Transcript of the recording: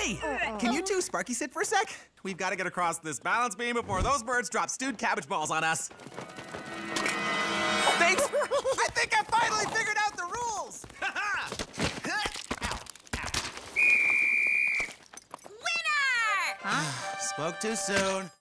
Hey! Can you two Sparky sit for a sec? We've got to get across this balance beam before those birds drop stewed cabbage balls on us. Thanks! I think I finally figured out the rules! Winner! Spoke too soon.